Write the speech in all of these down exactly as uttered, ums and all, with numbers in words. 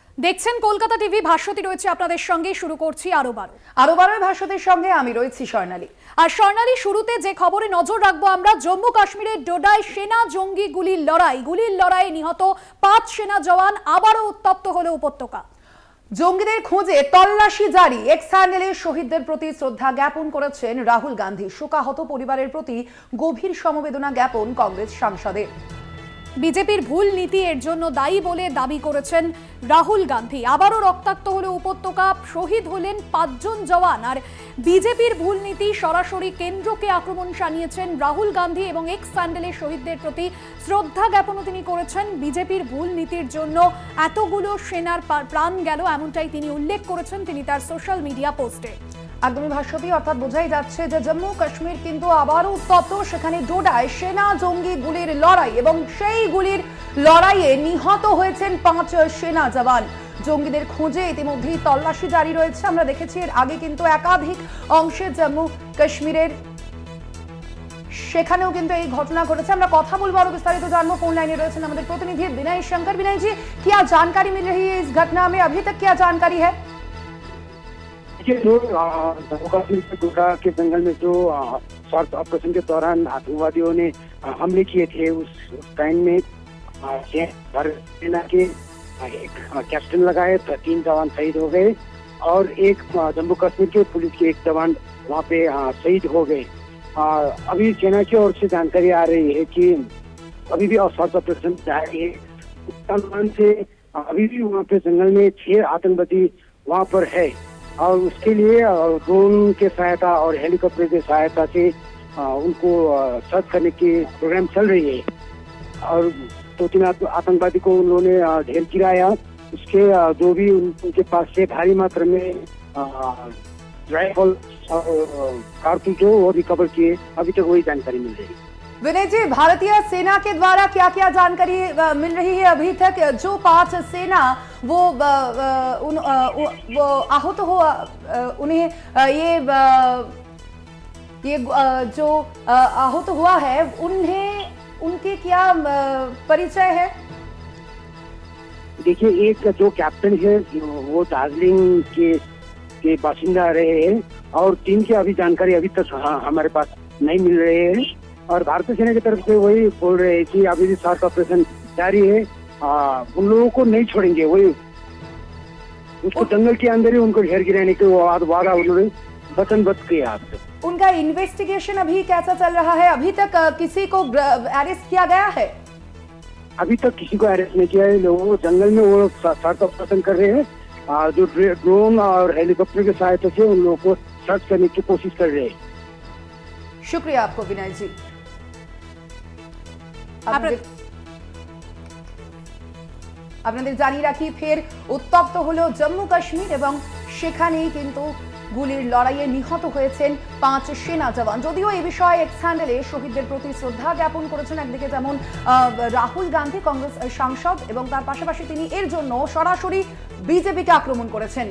দেখছেন কলকাতা টিভি, ভাস্বতী রয়েছে আপনাদের সঙ্গে। শুরু করছি আরো বারো আরো বারো ভাস্বতীর সঙ্গে আমি রয়েছি স্বর্ণালী। আর স্বর্ণালী, শুরুতে যে খবরে নজর রাখবো আমরা, জম্মু কাশ্মীরের ডোডায় সেনা জঙ্গি গুলির লড়াই গুলির লড়াইয়ে নিহত পাঁচ সেনা জওয়ান। আবারও উত্তপ্ত হলো উপত্যকা। জঙ্গিদের খোঁজে তল্লাশি জারি। এক্স হ্যান্ডেলে শহীদদের প্রতি শ্রদ্ধা জ্ঞাপন করেছেন রাহুল গান্ধী। শোকাহত পরিবারের প্রতি গভীর সমবেদনা জ্ঞাপন কংগ্রেস সাংসদের। বিজেপির ভুল নীতি এর জন্য দায়ী বলে দাবি করেছেন রাহুল গান্ধী। আবারও রক্তাক্ত হলো উপত্যকা, শহীদ হলেন পাঁচজন জওয়ান। আর বিজেপির ভুল নীতি সরাসরি কেন্দ্রকে আক্রমণ শানিয়েছেন রাহুল গান্ধী এবং এক্স হ্যান্ডেলে শহীদদের প্রতি শ্রদ্ধা জ্ঞাপনও তিনি করেছেন। বিজেপির ভুল নীতির জন্য এতগুলো সেনার প্রাণ গেল, এমনটাই তিনি উল্লেখ করেছেন তিনি তার সোশ্যাল মিডিয়া পোস্টে। আগামী ভাস্বতী, অর্থাৎ বোঝাই যাচ্ছে যে জম্মু কাশ্মীর কিন্তু আবারও উত্তপ্ত। সেখানে ডোডায় সেনা জঙ্গি গুলির লড়াই এবং সেই গুলির লড়াইয়ে নিহত হয়েছেন পাঁচ সেনা জওয়ান। জঙ্গিদের খোঁজে ইতিমধ্যেই তল্লাশি জারি রয়েছে। আমরা দেখেছি এর আগে কিন্তু একাধিক অংশে জম্মু কাশ্মীরের সেখানেও কিন্তু এই ঘটনা ঘটেছে। আমরা কথা বলবো, আরো বিস্তারিত জানবো। ফোন লাইনে রয়েছেন আমাদের প্রতিনিধি विनय शंकर। विनय जी, क्या जानकारी मिल रही है इस घटना में? अभी तक क्या जानकारी है? जो जम्मू कश्मीर के डोडा के जंगल में जो सर्च ऑपरेशन के दौरान आतंकवादियों ने हमले किए थे, उस टाइम में भारत सेना के एक कैप्टन लगाए, तीन जवान शहीद हो गए और एक जम्मू कश्मीर के पुलिस के एक जवान वहाँ पे शहीद हो गए। अभी सेना की ओर से जानकारी आ रही है कि अभी भी सर्च ऑपरेशन जारी है। उत्तराखंड से अभी भी वहाँ पे जंगल में छह आतंकवादी वहाँ पर है और उसके लिए ड्रोन के सहायता और हेलीकॉप्टर की सहायता से उनको सर्च करने की प्रोग्राम चल रही है। और दो तीन आतंकवादी को उन्होंने ढेर गिराया। उसके जो भी उनके पास से भारी मात्रा में राइफल और कारतूस वो रिकवर किए। अभी तक वही जानकारी मिल रही है। विनय जी, भारतीय सेना के द्वारा क्या क्या जानकारी मिल रही है अभी तक? जो पांच सेना वो उन वो आहत तो हुआ, उन्हें ये ये जो आहत तो हुआ है, उन्हें उनके क्या परिचय है? देखिए, एक जो कैप्टन है वो दार्जिलिंग के के बासिंदा रहे हैं और तीन की अभी जानकारी अभी तक हमारे पास नहीं मिल रहे हैं। और भारतीय सेना की तरफ से वही बोल रहे हैं कि अभी भी सर्च ऑपरेशन जारी है, आ, उन लोगों को नहीं छोड़ेंगे। वही उसको जंगल के अंदर ही उनको घेर गिराने के वादा उन्होंने वचनबद्ध किया। उनका इन्वेस्टिगेशन अभी कैसा चल रहा है? अभी तक किसी को अरेस्ट किया गया है? अभी तक किसी को अरेस्ट नहीं किया है। लोगों जंगल में वो सर्च ऑपरेशन कर रहे हैं, जो ड्रोन और हेलीकॉप्टर की सहायता से उन लोगों को सर्च करने की कोशिश कर रहे हैं। शुक्रिया आपको विनय जी। আপনাদের জানিয়ে রাখি, ফের উত্তপ্ত হলো জম্মু কাশ্মীর এবং সেখানেই কিন্তু গুলির লড়াইয়ে নিহত হয়েছেন পাঁচ সেনা জওয়ান। যদিও এই বিষয়ে এক্স হ্যান্ডেলে শহীদদের প্রতি শ্রদ্ধা জ্ঞাপন করেছেন একদিকে যেমন রাহুল গান্ধী, কংগ্রেস সাংসদ, এবং তার পাশাপাশি তিনি এর জন্য সরাসরি বিজেপিকে আক্রমণ করেছেন।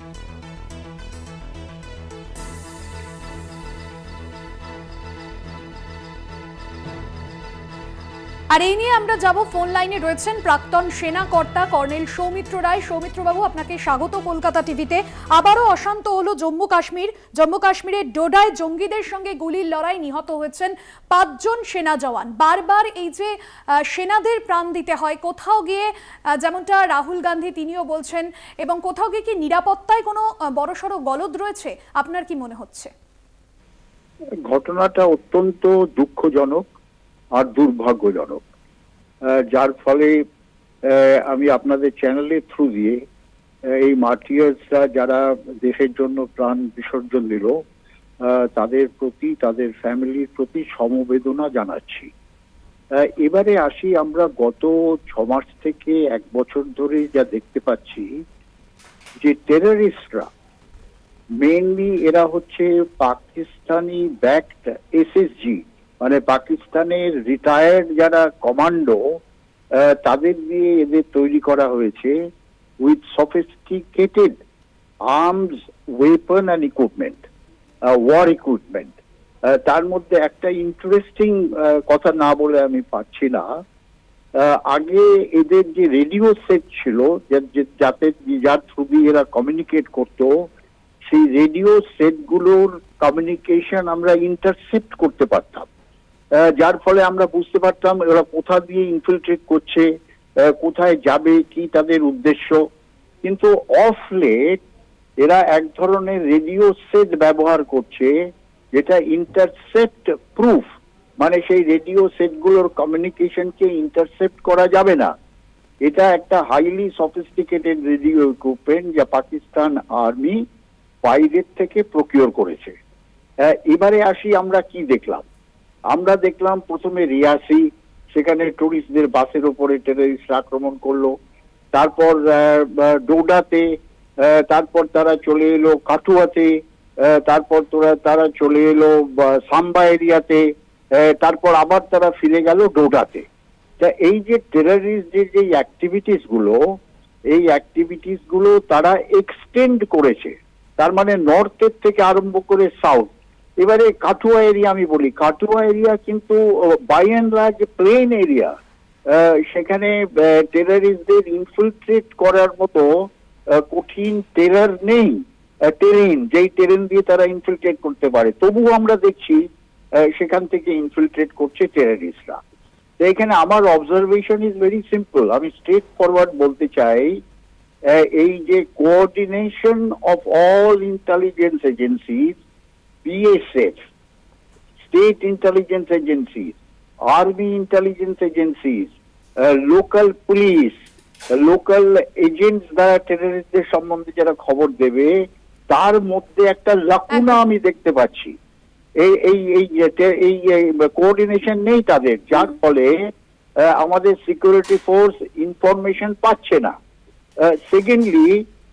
আর এই নিয়ে আমরা যাব, ফোন লাইনে রয়েছেন প্রাক্তন সেনা কর্তা কর্নেল সৌমিত্র রায়। সৌমিত্র বাবু, আপনাকে স্বাগত কলকাতা টিভিতে। আবারও অশান্ত হলো জম্মু কাশ্মীর। জম্মু কাশ্মীরের ডোডায় জঙ্গিদের সঙ্গে গুলির লড়াই, নিহত হয়েছেন পাঁচজন সেনা জওয়ান। বারবার এই যে সেনাদের প্রাণ দিতে হয়, কোথাও গিয়ে যেমনটা রাহুল গান্ধী তিনিও বলছেন, এবং কোথাও গিয়ে কি নিরাপত্তায় কোনো বড়সড় গলদ রয়েছে? আপনার কি মনে হচ্ছে? ঘটনাটা অত্যন্ত দুঃখজনক আর দুর্ভাগ্যজনক, যার ফলে আমি আপনাদের চ্যানেলের থ্রু দিয়ে এই মার্টিয়ার্সরা যারা দেশের জন্য প্রাণ বিসর্জন দিল তাদের প্রতি, তাদের ফ্যামিলির প্রতি সমবেদনা জানাচ্ছি। এবারে আসি, আমরা গত ছ মাস থেকে এক বছর ধরে যা দেখতে পাচ্ছি যে টেররিস্টরা, মেইনলি এরা হচ্ছে পাকিস্তানি ব্যাকড এসএসজি, মানে পাকিস্তানের রিটায়ার্ড যারা কমান্ডো, তাদের দিয়ে এদের তৈরি করা হয়েছে with sophisticated arms, weapon and equipment, war equipment. তার মধ্যে একটা ইন্টারেস্টিং কথা না বলে আমি পারছি না, আগে এদের যে রেডিও সেট ছিল যাতে যার থ্রু দিয়ে এরা কমিউনিকেট করতো, সেই রেডিও সেটগুলোর কমিউনিকেশন আমরা ইন্টারসেপ্ট করতে পারতাম, যার ফলে আমরা বুঝতে পারতাম এরা কোথা দিয়ে ইনফিলট্রেট করছে, কোথায় যাবে, কি তাদের উদ্দেশ্য। কিন্তু অফ লেট এরা এক ধরনের রেডিও সেট ব্যবহার করছে যেটা ইন্টারসেপ্ট প্রুফ, মানে সেই রেডিও সেটগুলোর কমিউনিকেশনকে ইন্টারসেপ্ট করা যাবে না। এটা একটা হাইলি সফিস্টিকেটেড রেডিও ইকুইপমেন্ট যা পাকিস্তান আর্মি বাইরের থেকে প্রকিওর করেছে। এবারে আসি আমরা কি দেখলাম। আমরা দেখলাম প্রথমে রিয়াসি, সেখানে টুরিস্টদের বাসের উপরে টেররিস্ট আক্রমণ করলো, তারপর ডোডাতে, তারপর তারা চলে এলো কাঠুয়াতে, তারপর তোরা তারা চলে এলো সাম্বা এরিয়াতে, তারপর আবার তারা ফিরে গেল ডোডাতে। তা এই যে টেররিস্টদের যে অ্যাক্টিভিটিস গুলো, এই অ্যাক্টিভিটিস গুলো তারা এক্সটেন্ড করেছে, তার মানে নর্থের থেকে আরম্ভ করে সাউথ। এবারে কাঠুয়া এরিয়া আমি বলি, কাঠুয়া এরিয়া কিন্তু by and large plain area, সেখানে টেররিস্টদের ইনফিলট্রেট করার মতো কঠিন টেরার নেই, টেরেন যেই টেরেন দিয়ে তারা ইনফিলট্রেট করতে পারে। তবুও আমরা দেখছি সেখান থেকে ইনফিলট্রেট করছে টেররিস্টরা। তো এখানে আমার অবজারভেশন ইজ ভেরি সিম্পল, আমি স্ট্রেট ফরওয়ার্ড বলতে চাই, এই যে coordination of all intelligence agencies, BSF, state intelligence agencies, army intelligence agencies, local police, local agents দ্বারা টেররিস্টদের সম্বন্ধে যারা খবর দেবে, তার মধ্যে একটা লাকুনা আমি দেখতে পাচ্ছি। এই এই এই কোঅর্ডিনেশন নেই তাদের, যার ফলে আমাদের সিকিউরিটি ফোর্স ইনফরমেশন পাচ্ছে না। সেকেন্ডলি,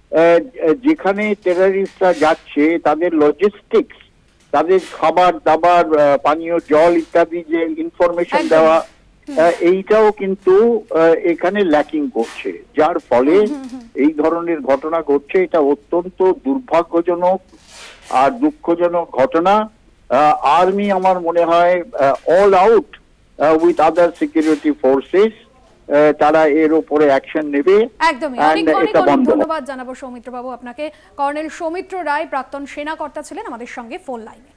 যেখানে টেররিস্টরা যাচ্ছে তাদের লজিস্টিক্স, তাদের খাবার দাবার, পানীয় জল ইত্যাদি যে ইনফরমেশন দেওয়া, এইটাও কিন্তু এখানে ল্যাকিং করছে, যার ফলে এই ধরনের ঘটনা ঘটছে। এটা অত্যন্ত দুর্ভাগ্যজনক আর দুঃখজনক ঘটনা। আর্মি আমার মনে হয় all out with other security forces, তারা এর উপরে অ্যাকশন নেবে। একদমই, অনেক অনেক ধন্যবাদ জানাবো সৌমিত্র বাবু আপনাকে। কর্নেল সৌমিত্র রায়, প্রাক্তন সেনাকর্তা ছিলেন আমাদের সঙ্গে ফোন লাইনে।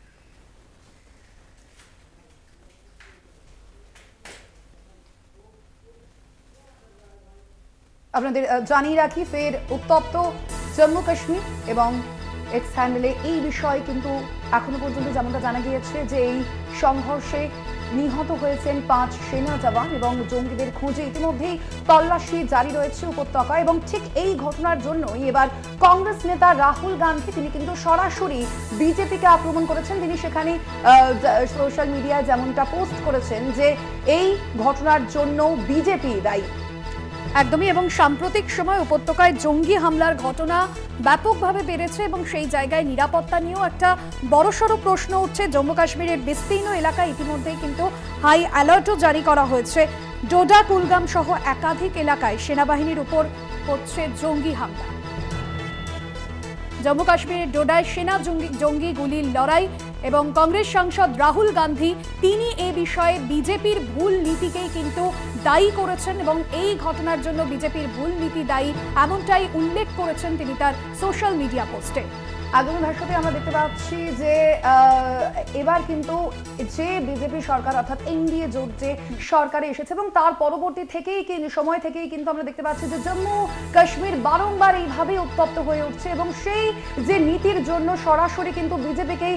আপনাদের জানিয়ে রাখি, ফের উত্তপ্ত জম্মু কাশ্মীর এবং এক্স হ্যান্ডেলে এই বিষয়ে কিন্তু এখনো পর্যন্ত যেমনটা জানা গিয়েছে যে এই সংঘর্ষে নিহত হয়েছেন পাঁচ সেনা জওয়ান এবং জঙ্গিদের খোঁজে ইতিমধ্যেই তল্লাশি জারি রয়েছে উপত্যকা। এবং ঠিক এই ঘটনার জন্যই এবার কংগ্রেস নেতা রাহুল গান্ধী, তিনি কিন্তু সরাসরি বিজেপিকে আক্রমণ করেছেন। তিনি সেখানে সোশ্যাল মিডিয়ায় যেমনটা পোস্ট করেছেন যে এই ঘটনার জন্য বিজেপি দায়ী। একদমই, এবং সাম্প্রতিক সময় উপত্যকায় জঙ্গি হামলার ঘটনা ব্যাপকভাবে বেড়েছে এবং সেই জায়গায় নিরাপত্তা নিয়েও একটা বড়সড় প্রশ্ন উঠছে। জম্মু কাশ্মীরের বিস্তীর্ণ এলাকায় ইতিমধ্যেই কিন্তু হাই অ্যালার্টও জারি করা হয়েছে। ডোডা, কুলগাম সহ একাধিক এলাকায় সেনাবাহিনীর উপর হচ্ছে জঙ্গি হামলা। জম্মু কাশ্মীরের ডোডায় সেনা জঙ্গি জঙ্গি গুলির লড়াই এবং কংগ্রেস সাংসদ রাহুল গান্ধী তিনি এ বিষয়ে বিজেপির ভুল নীতিকেই কিন্তু দায়ী করেছেন এবং এই ঘটনার জন্য বিজেপির ভুল নীতি দায়ী এমনটাই উল্লেখ করেছেন তিনি তার সোশ্যাল মিডিয়া পোস্টে। আগামী ভাষাতে আমরা দেখতে পাচ্ছি যে এবার কিন্তু যে বিজেপি সরকার অর্থাৎ এনডিএ জোট যে সরকারে এসেছে এবং তার পরবর্তী থেকেই সময় থেকেই কিন্তু আমরা দেখতে পাচ্ছি যে জম্মু কাশ্মীর বারংবার এইভাবেই উত্তপ্ত হয়ে উঠছে এবং সেই যে নীতির জন্য সরাসরি কিন্তু বিজেপিকেই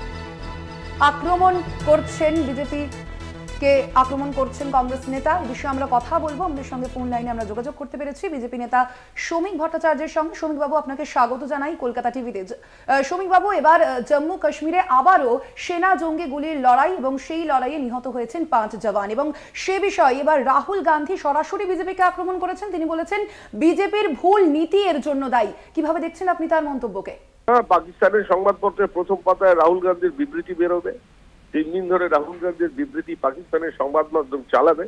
আক্রমণ করছেন, বিজেপি কে আক্রমণ করছেন কংগ্রেস নেতা। এই বিষয়ে আমরা কথা বলবো। আমাদের সঙ্গে ফোন লাইনে আমরা যোগাযোগ করতে পেরেছি বিজেপি নেতা শ্রমিক ভট্টাচার্যের সঙ্গে। শ্রমিক বাবু, আপনাকে স্বাগত জানাই কলকাতা টিভিতে। শ্রমিক বাবু, এবার জম্মু কাশ্মীরে আবারও সেনা জঙ্গি গুলির লড়াই এবং সেই লড়াইয়ে নিহত হয়েছেন পাঁচ জওয়ান এবং সে বিষয়ে এবার রাহুল গান্ধী সরাসরি বিজেপিকে আক্রমণ করেছেন। তিনি বলেছেন বিজেপির ভুল নীতি এর জন্য দায়ী। কিভাবে দেখছেন আপনি তার মন্তব্যকে? পাকিস্তানের সংবাদপত্রের প্রথম পাতায় রাহুল গান্ধীর বিবৃতি বেরোবে। তিন দিন ধরে রাহুল গান্ধীর বিবৃতি পাকিস্তানের সংবাদ মাধ্যম চালাবে।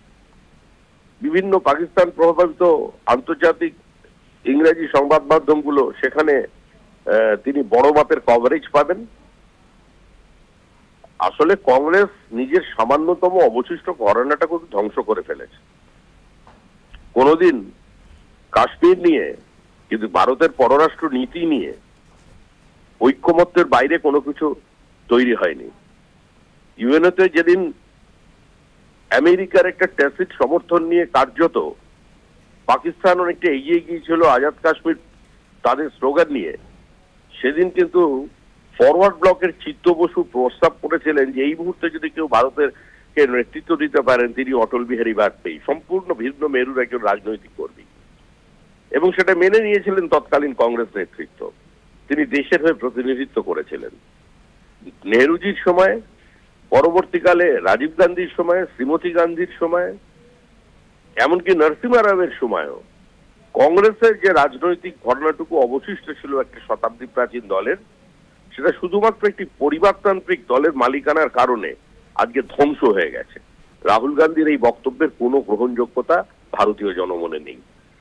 বিভিন্ন পাকিস্তান প্রভাবিত আন্তর্জাতিক ইংরেজি সংবাদ মাধ্যমগুলো সেখানে তিনি বড় মাপের কভারেজ পাবেন। আসলে কংগ্রেস নিজের সামান্যতম অবশিষ্ট ঘরানাটাকে ধ্বংস করে ফেলেছে। কোনোদিন কাশ্মীর নিয়ে, কিন্তু ভারতের পররাষ্ট্র নীতি নিয়ে ঐক্যমত্যের বাইরে কোনো কিছু তৈরি হয়নি। ইউএনওতে যেদিন আমেরিকার একটা ট্যাসিট সমর্থন নিয়ে কার্যত পাকিস্তান অনেকটা এগিয়ে গিয়েছিল আজাদ কাশ্মীর তাদের স্লোগান নিয়ে, সেদিন কিন্তু ফরওয়ার্ড ব্লকের চিত্ত বসু প্রস্তাব করেছিলেন যে এই মুহূর্তে যদি কেউ ভারতের কে নেতৃত্ব দিতে পারেন তিনি অটল বিহারী বাজপেয়ী, সম্পূর্ণ ভিন্ন মেরুর একজন রাজনৈতিক কর্মী, এবং সেটা মেনে নিয়েছিলেন তৎকালীন কংগ্রেস নেতৃত্ব। তিনি দেশের হয়ে প্রতিনিধিত্ব করেছিলেন। নেহরুজির সময়, পরবর্তীকালে রাজীব গান্ধীর সময়, শ্রীমতী গান্ধীর সময়, এমনকি নরসিমহা রাওয়ের সময়ও কংগ্রেসের যে রাজনৈতিক ঘটনাটুকু অবশিষ্ট ছিল একটা শতাব্দী প্রাচীন দলের, সেটা শুধুমাত্র একটি পরিবারতান্ত্রিক দলের মালিকানার কারণে আজকে ধ্বংস হয়ে গেছে। রাহুল গান্ধীর এই বক্তব্যের কোনো গ্রহণযোগ্যতা ভারতীয় জনমনে নেই।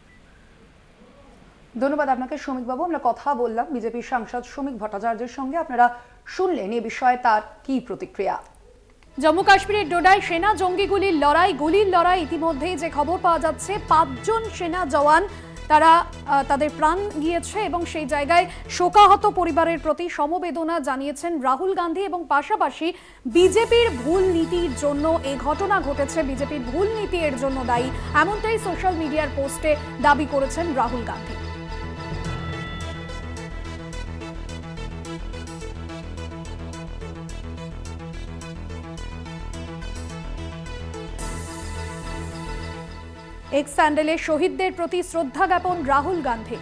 ধন্যবাদ আপনাকে শ্রমিক বাবু। আমরা কথা বললাম বিজেপির সাংসদ শ্রমিক ভট্টাচার্যের সঙ্গে। আপনারা শুনলেন এ বিষয়ে তার কি প্রতিক্রিয়া। জম্মু কাশ্মীরের ডোডায় সেনা জঙ্গি গুলির লড়াই গুলির লড়াই ইতিমধ্যেই যে খবর পাওয়া যাচ্ছে, পাঁচজন সেনা জওয়ান তারা তাদের প্রাণ গিয়েছে এবং সেই জায়গায় শোকাহত পরিবারের প্রতি সমবেদনা জানিয়েছেন রাহুল গান্ধী, এবং পাশাপাশি বিজেপির ভুল নীতির জন্য এই ঘটনা ঘটেছে, বিজেপির ভুল নীতি এর জন্য দায়ী, এমনটাই সোশ্যাল মিডিয়ার পোস্টে দাবি করেছেন রাহুল গান্ধী। এক্স স্যান্ডেলে শহীদদের প্রতি শ্রদ্ধা জ্ঞাপন রাহুল গান্ধী।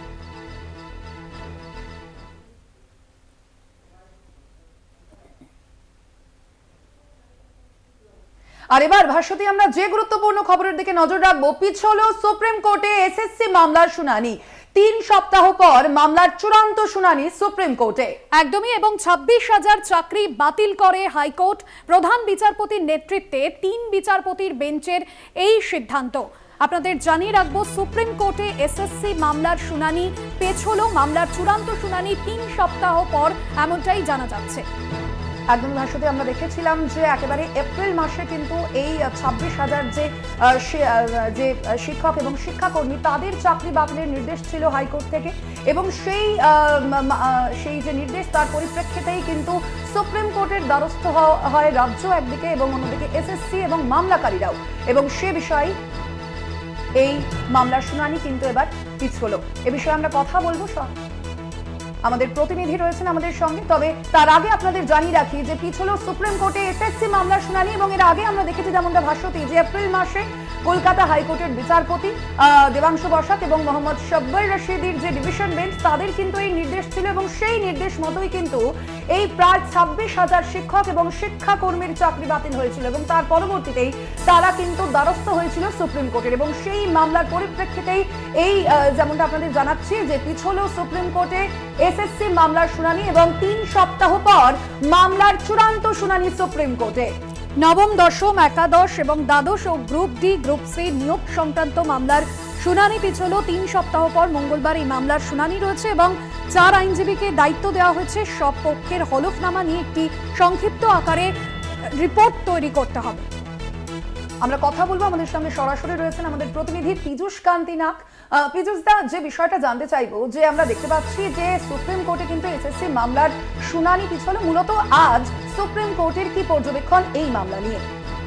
আর এবার ভাস্বতী আমরা যে গুরুত্বপূর্ণ খবরের দিকে নজর রাখবো। পিছল সুপ্রিম কোর্টে এসএসসি মামলার শুনানি। তিন সপ্তাহ পর মামলার চূড়ান্ত শুনানি সুপ্রিম কোর্টে। একদমই, এবং ছাব্বিশ হাজার চাকরি বাতিল করে হাইকোর্ট। প্রধান বিচারপতির নেতৃত্বে তিন বিচারপতির বেঞ্চের এই সিদ্ধান্ত। আপনাদের জানিয়ে রাখবো, সুপ্রিম কোর্টে এসএসসি মামলার শুনানি পেছলো, মামলার চূড়ান্ত শুনানি তিন সপ্তাহ পর, এমনটাই জানা যাচ্ছে। একদম ভাস্বতী, আমরা দেখেছিলাম যে একেবারে এপ্রিল মাসে কিন্তু এই ছাব্বিশ হাজার যে যে শিক্ষক এবং শিক্ষাকর্মী তাদের চাকরি বাতিলের নির্দেশ ছিল হাইকোর্ট থেকে, এবং সেই সেই যে নির্দেশ তার পরিপ্রেক্ষিতেই কিন্তু সুপ্রিম কোর্টের দ্বারস্থ হয় রাজ্য একদিকে এবং অন্যদিকে এসএসসি এবং মামলাকারীরাও, এবং সে বিষয়ে এই মামলার শুনানি কিন্তু এবার পিছলো। এ বিষয়ে আমরা কথা বলবো, আমাদের প্রতিনিধি রয়েছেন আমাদের সঙ্গে। তবে তার আগে আপনাদের জানিয়ে রাখি যে পিছলো সুপ্রিম কোর্টে এসএসসি মামলার শুনানি, এবং এর আগে আমরা দেখেছি যেমনটা ভাস্বতী যে এপ্রিল মাসে কলকাতা হাইকোর্টের বিচারপতি দেবাংশু বসাক এবং মোহাম্মদ শব্বর রশিদির যে ডিভিশন বেঞ্চ তাদের কিন্তু এই নির্দেশ ছিল, এবং সেই নির্দেশ মতোই কিন্তু এই প্রায় ছাব্বিশ হাজার শিক্ষক এবং শিক্ষাকর্মীর চাকরি বাতিল হয়েছিল, এবং তার পরবর্তীতেই তারা কিন্তু দ্বারস্থ হয়েছিল সুপ্রিম কোর্টের, এবং সেই মামলার পরিপ্রেক্ষিতেই এই যেমনটা আপনাদের জানাচ্ছি যে পিছলো সুপ্রিম কোর্টে এসএসসি মামলার শুনানি, এবং তিন সপ্তাহ পর মামলার চূড়ান্ত শুনানি সুপ্রিম কোর্টে। নবম, দশম, একাদশ এবং দ্বাদশ ও গ্রুপ ডি গ্রুপ সি নিয়োগ সংক্রান্ত মামলার শুনানি পিছলো তিন সপ্তাহ পর। মঙ্গলবার এই মামলার শুনানি রয়েছে, এবং চার আইনজীবীকে দায়িত্ব দেওয়া হয়েছে সব পক্ষের হলফনামা নিয়ে একটি সংক্ষিপ্ত আকারে রিপোর্ট তৈরি করতে হবে। আমরা কথা বলবো, আমাদের সঙ্গে সরাসরি রয়েছেন আমাদের প্রতিনিধি পীযূষ কান্তি নাগ। পীযূষ দা, যে বিষয়টা জানতে চাইবো যে আমরা দেখতে পাচ্ছি যে সুপ্রিম কোর্টে কিন্তু এসএসসি মামলার শুনানি পিছলো, মূলত আজ সুপ্রিম কোর্টের কি পর্যবেক্ষণ এই মামলা নিয়ে?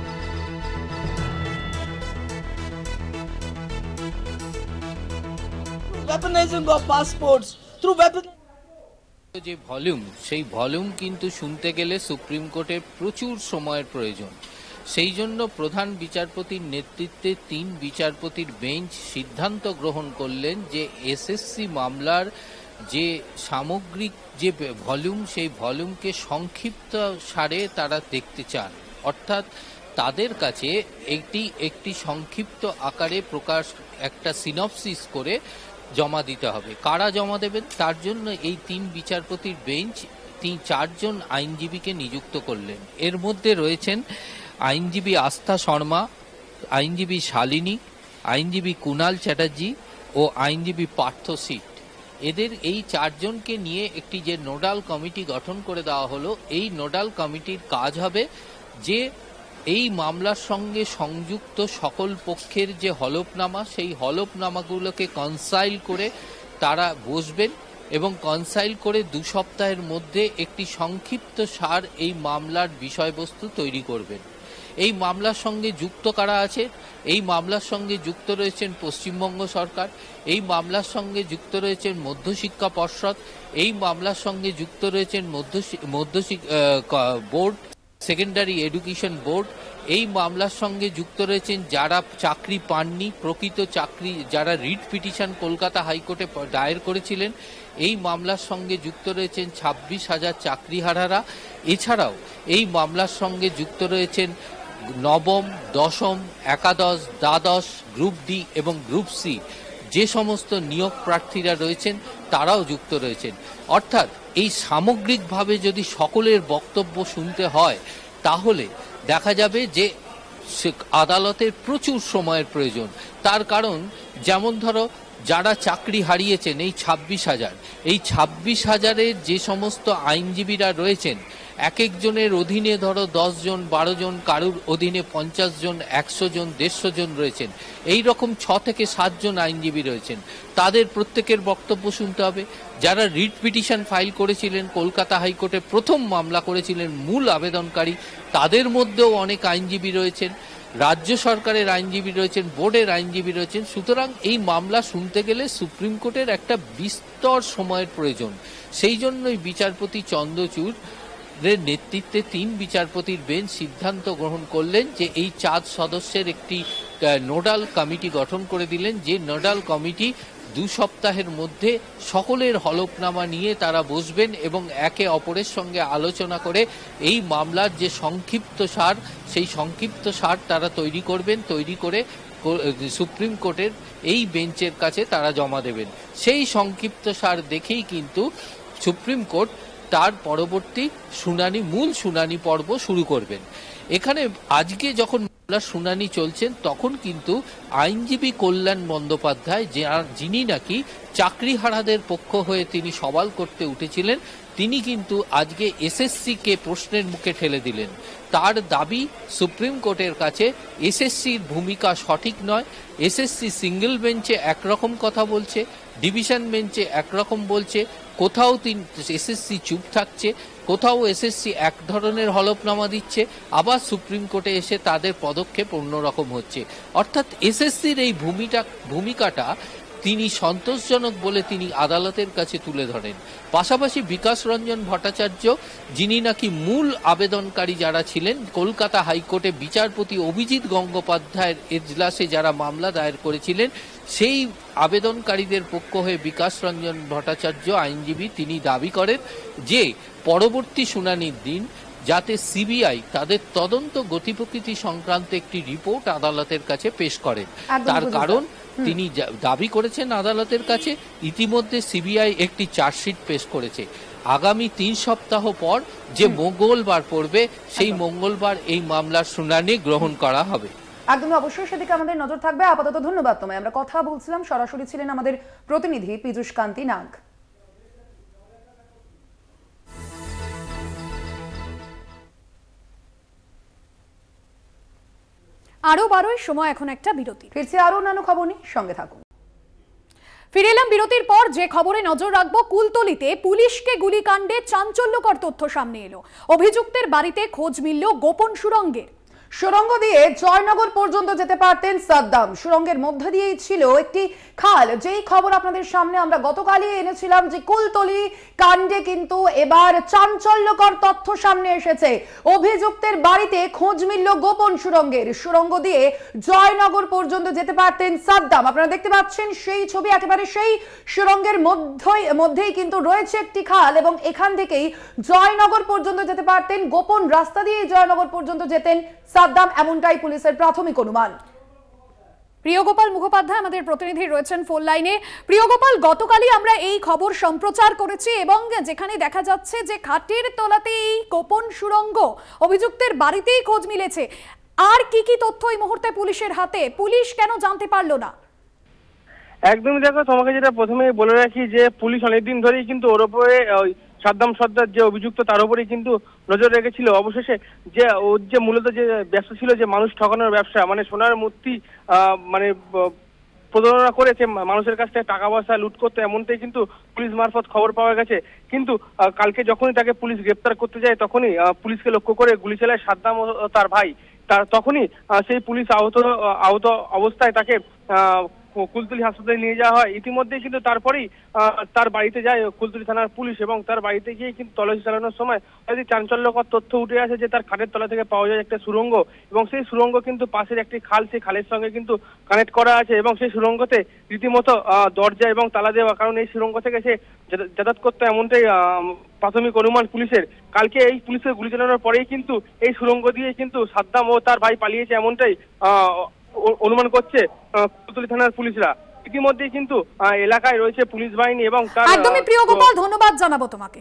weaponizing of passports through weapon যে ভলিউম, সেই ভলিউম কিন্তু শুনতে গেলে সুপ্রিম কোর্টে প্রচুর সময়ের প্রয়োজন। সেই জন্য প্রধান বিচারপতির নেতৃত্বে তিন বিচারপতির বেঞ্চ সিদ্ধান্ত গ্রহণ করলেন যে এসএসসি মামলার যে সামগ্রিক যে ভলিউম, সেই ভলিউমকে সংক্ষিপ্ত সারে তারা দেখতে চান, অর্থাৎ তাদের কাছে একটি একটি সংক্ষিপ্ত আকারে প্রকাশ একটা সিনপসিস করে জমা দিতে হবে। কারা জমা দেবেন তার জন্য এই তিন বিচারপতির বেঞ্চ তিন চারজন আইনজীবীকে নিযুক্ত করলেন। এর মধ্যে রয়েছেন আইনজীবী আস্থা শর্মা, আইনজীবী শালিনী, আইনজীবী কুণাল চ্যাটার্জি ও আইনজীবী পার্থ সিট। এদের এই চারজনকে নিয়ে একটি যে নোডাল কমিটি গঠন করে দেওয়া হলো, এই নোডাল কমিটির কাজ হবে যে এই মামলার সঙ্গে সংযুক্ত সকল পক্ষের যে হলফনামা, সেই হলফনামাগুলোকে কনসাইল করে তারা বসবেন এবং কনসাইল করে দু সপ্তাহের মধ্যে একটি সংক্ষিপ্ত সার এই মামলার বিষয়বস্তু তৈরি করবেন। এই মামলার সঙ্গে যুক্ত কারা আছে? এই মামলার সঙ্গে যুক্ত রয়েছেন পশ্চিমবঙ্গ সরকার, এই মামলার সঙ্গে যুক্ত রয়েছেন মধ্যশিক্ষা পর্ষদ, এই মামলার সঙ্গে যুক্ত রয়েছেন মধ্য মধ্যশিক্ষা বোর্ড, সেকেন্ডারি এডুকেশন বোর্ড, এই মামলার সঙ্গে যুক্ত রয়েছেন যারা চাকরি পাননি, প্রকৃত চাকরি যারা রিট পিটিশন কলকাতা হাইকোর্টে দায়ের করেছিলেন, এই মামলার সঙ্গে যুক্ত রয়েছেন ছাব্বিশ হাজার চাকরিহারারা। এছাড়াও এই মামলার সঙ্গে যুক্ত রয়েছেন নবম, দশম, একাদশ, দ্বাদশ, গ্রুপ ডি এবং গ্রুপ সি যে সমস্ত নিয়োগ প্রার্থীরা রয়েছেন তারাও যুক্ত রয়েছেন। অর্থাৎ এই সামগ্রিকভাবে যদি সকলের বক্তব্য শুনতে হয় তাহলে দেখা যাবে যে আদালতের প্রচুর সময়ের প্রয়োজন। তার কারণ যেমন ধরো যারা চাকরি হারিয়েছেন এই ছাব্বিশ হাজার, এই ছাব্বিশ হাজারের যে সমস্ত আইনজীবীরা রয়েছেন, এক একজনের অধীনে ধরো দশ জন, বারো জন, কারুর অধীনে পঞ্চাশ জন, একশো জন, দেড়শো জন রয়েছেন, এই রকম ছ থেকে সাতজন আইনজীবী রয়েছেন। তাদের প্রত্যেকের বক্তব্য শুনতে হবে। যারা রিট পিটিশন ফাইল করেছিলেন, কলকাতা হাইকোর্টে প্রথম মামলা করেছিলেন মূল আবেদনকারী, তাদের মধ্যেও অনেক আইনজীবী রয়েছেন, রাজ্য সরকারের আইনজীবী রয়েছেন, বোর্ডের আইনজীবী রয়েছেন। সুতরাং এই মামলা শুনতে গেলে সুপ্রিম কোর্টের একটা বিস্তর সময়ের প্রয়োজন। সেই জন্যই বিচারপতি চন্দ্রচূড় এর নেতৃত্বে তিন বিচারপতির বেঞ্চ সিদ্ধান্ত গ্রহণ করলেন যে এই চার সদস্যের একটি নোডাল কমিটি গঠন করে দিলেন, যে নোডাল কমিটি দু সপ্তাহের মধ্যে সকলের হলফনামা নিয়ে তারা বসবেন এবং একে অপরের সঙ্গে আলোচনা করে এই মামলার যে সংক্ষিপ্ত সার, সেই সংক্ষিপ্ত সার তারা তৈরি করবেন। তৈরি করে সুপ্রিম কোর্টের এই বেঞ্চের কাছে তারা জমা দেবেন। সেই সংক্ষিপ্ত সার দেখেই কিন্তু সুপ্রিম কোর্ট তার পরবর্তী শুনানি, মূল শুনানি পর্ব শুরু করবেন। এখানে আজকে যখন মামলার শুনানি চলছেন তখন কিন্তু আইনজীবী কল্যাণ বন্দ্যোপাধ্যায়, যিনি নাকি চাকরিহারাদের পক্ষ হয়ে তিনি সওয়াল করতে উঠেছিলেন, তিনি কিন্তু আজকে এসএসসি কে প্রশ্নের মুখে ঠেলে দিলেন। তার দাবি সুপ্রিম কোর্টের কাছে এসএসসির ভূমিকা সঠিক নয়। এসএসসি সিঙ্গেল বেঞ্চে একরকম কথা বলছে, ডিভিশন বেঞ্চে একরকম বলছে, কোথাও তিন এসএসসি চুপ থাকছে, কোথাও এসএসসি এক ধরনের হলফনামা দিচ্ছে, আবার সুপ্রিম কোর্টে এসে তাদের পদক্ষেপ অন্যরকম হচ্ছে। অর্থাৎ এসএসসির এই ভূমিটা ভূমিকাটা তিনি সন্তোষজনক বলে তিনি আদালতের কাছে তুলে ধরেন। পাশাপাশি বিকাশ রঞ্জন ভট্টাচার্য, যিনি নাকি মূল আবেদনকারী যারা ছিলেন, কলকাতা হাইকোর্টে বিচারপতি অভিজিৎ গঙ্গোপাধ্যায়ের এজলাসে যারা মামলা দায়ের করেছিলেন, সেই আবেদনকারীদের পক্ষ হয়ে বিকাশ রঞ্জন ভট্টাচার্য আইনজীবী, তিনি দাবি করেন যে পরবর্তী শুনানির দিন যাতে সিবিআই তাদের তদন্ত গতিপ্রকৃতি সংক্রান্ত একটি রিপোর্ট আদালতের কাছে পেশ করেন। তার কারণ তিনি দাবি করেছেন আদালতের কাছে ইতিমধ্যে সিবিআই একটি চার্জশিট পেশ করেছে। আগামী তিন সপ্তাহ পর যে মঙ্গলবার পড়বে, সেই মঙ্গলবার এই মামলার শুনানি গ্রহণ করা হবে। একদমই অবশ্যই সেদিকে আমাদের নজর থাকবে। আপাতত ধন্যবাদ তোমায়। আমরা কথা বলছিলাম, সরাসরি ছিলেন আমাদের প্রতিনিধি পীযূষ কান্তি নাগ। আরো বারোই সময় এখন একটা বিরতি। ফিরছি আরো অন্যান্য খবর নিয়ে, সঙ্গে থাকুন। ফিরে এলাম বিরতির পর। যে খবরে নজর রাখবো, কুলতলিতে পুলিশকে গুলিকাণ্ডে চাঞ্চল্যকর তথ্য সামনে এলো। অভিযুক্তের বাড়িতে খোঁজ মিলল গোপন সুড়ঙ্গের। সুড়ঙ্গ দিয়ে জয়নগর পর্যন্ত যেতে পারতেন সাদ্দাম। সুড়ঙ্গের মধ্যে দিয়েই ছিল একটি খাল। যেই খবর আপনাদের সামনে আমরা গতকালই এনেছিলাম যে কুলতলি কাণ্ডে কিন্তু এবার চাঞ্চল্যকর তথ্য সামনে এসেছে। অভিযুক্তের বাড়িতে খোঁজ মিলল গোপন সুড়ঙ্গের। সুড়ঙ্গ দিয়ে জয়নগর পর্যন্ত যেতে পারতেন সাদ্দাম। আপনারা দেখতে পাচ্ছেন সেই ছবি, একেবারে সেই সুড়ঙ্গের মধ্যেই মধ্যেই কিন্তু রয়েছে একটি খাল এবং এখান থেকেই জয়নগর পর্যন্ত যেতে পারতেন। গোপন রাস্তা দিয়ে জয়নগর পর্যন্ত যেতেন সাদ্দাম, এমনটাই পুলিশের প্রাথমিক অনুমান। প্রিয়গোপাল মুখোপাধ্যায় আমাদের প্রতিনিধি রয়েছেন ফোন লাইনে। প্রিয়গোপাল, গতকালই আমরা এই খবর সম্প্রচার করেছি এবং যেখানে দেখা যাচ্ছে যে খাটের তলাতে এই গোপন সুড়ঙ্গ, অভিযুক্তের বাড়িতেই খোঁজ মিলেছে। আর কি কি তথ্য এই মুহূর্তে পুলিশের হাতে? পুলিশ কেন জানতে পারলো না? একদমই দেখো, তোমাকে যেটা প্রথমে বলে রাখি যে পুলিশ অনেকদিন ধরেই কিন্তু ওর উপরে সাদ্দাম সর্দার যে অভিযুক্ত তার উপরেই কিন্তু নজর রেখেছিল। অবশেষে যে ওর যে মূলত যে ব্যবসা ছিল, যে মানুষ ঠকানোর ব্যবসা, মানে সোনার মূর্তি মানে প্রতারণা করেছে, মানুষের কাছ থেকে টাকা পয়সা লুট করতে, এমনটাই কিন্তু পুলিশ মারফত খবর পাওয়া গেছে। কিন্তু কালকে যখনই তাকে পুলিশ গ্রেপ্তার করতে যায় তখনই পুলিশকে লক্ষ্য করে গুলি চালায় সাদ্দাম ও তার ভাই। তার তখনই সেই পুলিশ আহত আহত অবস্থায় তাকে কুলতলি হাসপাতালে নিয়ে যাওয়া হয়। ইতিমধ্যেই কিন্তু তারপরেই তার বাড়িতে যায় কুলতলি থানার পুলিশ এবং তার বাড়িতে গিয়ে কিন্তু তল্লাশি চালানোর সময় যদি চাঞ্চল্যকর তথ্য উঠে আসে যে তার খাটের তলা থেকে পাওয়া যায় একটা সুড়ঙ্গ, এবং সেই সুড়ঙ্গ কিন্তু পাশের একটি খাল, সেই খালের সঙ্গে কিন্তু কানেক্ট করা আছে এবং সেই সুড়ঙ্গতে রীতিমতো দরজা এবং তালা দেওয়া, কারণ এই সুড়ঙ্গ থেকে সে যাতায়াত করতে, এমনটাই প্রাথমিক অনুমান পুলিশের। কালকে এই পুলিশের গুলি চালানোর পরেই কিন্তু এই সুড়ঙ্গ দিয়ে কিন্তু সাদ্দাম ও তার ভাই পালিয়েছে, এমনটাই অনুমান করছে কুলতলি থানার পুলিশরা। ইতিমধ্যেই কিন্তু এলাকায় রয়েছে পুলিশ বাহিনী এবং একদমই প্রিয় গোপাল, ধন্যবাদ জানাবো তোমাকে।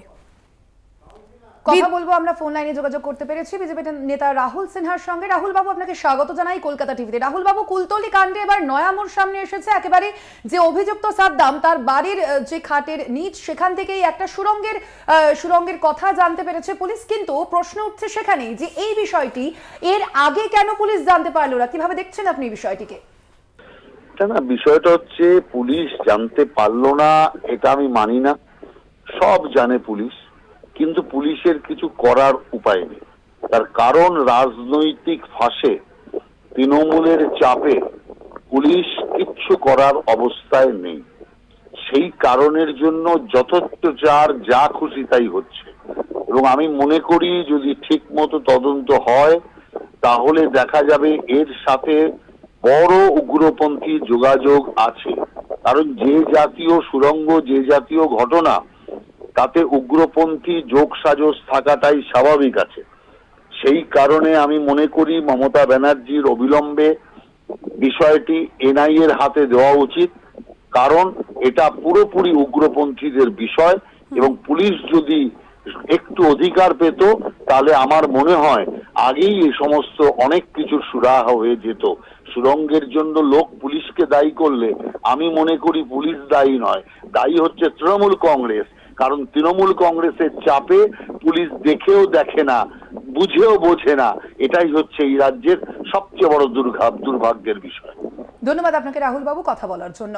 কথা বলবো আমরা ফোন লাইনে যোগাযোগ করতে পেরেছি বিজেপি নেতা রাহুল সিনহার সঙ্গে। রাহুল বাবু, আপনাকে স্বাগত জানাই কলকাতা টিভিতে। রাহুল বাবু, কুলতলি কাণ্ডে এবার নয়া মোড় সামনে এসেছে। একেবারে যে অভিযুক্ত সাদ্দাম, তার বাড়ির যে খাটের নিচ, সেখান থেকেই একটা সুড়ঙ্গের সুড়ঙ্গের কথা জানতে পেরেছে পুলিশ। কিন্তু প্রশ্ন উঠছে সেখানেই যে এই বিষয়টি এর আগে কেন পুলিশ জানতে পারলো না? কিভাবে দেখছেন আপনি এই বিষয়টিকে? না, বিষয়টা হচ্ছে পুলিশ জানতে পারলো না এটা আমি মানি না। সব জানে পুলিশ, কিন্তু পুলিশের কিছু করার উপায় নেই। তার কারণ রাজনৈতিক ফাঁসে, তৃণমূলের চাপে পুলিশ কিচ্ছু করার অবস্থায় নেই। সেই কারণের জন্য যথেচ্ছাচার যা খুশি তাই হচ্ছে। এবং আমি মনে করি যদি ঠিক মতো তদন্ত হয় তাহলে দেখা যাবে এর সাথে বড় উগ্রপন্থী যোগাযোগ আছে। কারণ যে জাতীয় সুড়ঙ্গ, যে জাতীয় ঘটনা, তাতে উগ্রপন্থী যোগসাজশ থাকাটাই স্বাভাবিক আছে। সেই কারণে আমি মনে করি মমতা ব্যানার্জির অবিলম্বে বিষয়টি এনআইএ এর হাতে দেওয়া উচিত, কারণ এটা পুরোপুরি উগ্রপন্থীদের বিষয়। এবং পুলিশ যদি একটু অধিকার পেত তাহলে আমার মনে হয় আগেই এই সমস্ত অনেক কিছু সুরাহা হয়ে যেত। সুড়ঙ্গের জন্য লোক পুলিশকে দায়ী করলে আমি মনে করি পুলিশ দায়ী নয়, দায়ী হচ্ছে তৃণমূল কংগ্রেস। কারণ তৃণমূল কংগ্রেসের চাপে পুলিশ দেখেও দেখে না, বুঝেও বোঝে না। এটাই হচ্ছে এই রাজ্যের সবচেয়ে বড় দুর্ভাগ্যের বিষয়। ধন্যবাদ আপনাকে রাহুল বাবু কথা বলার জন্য।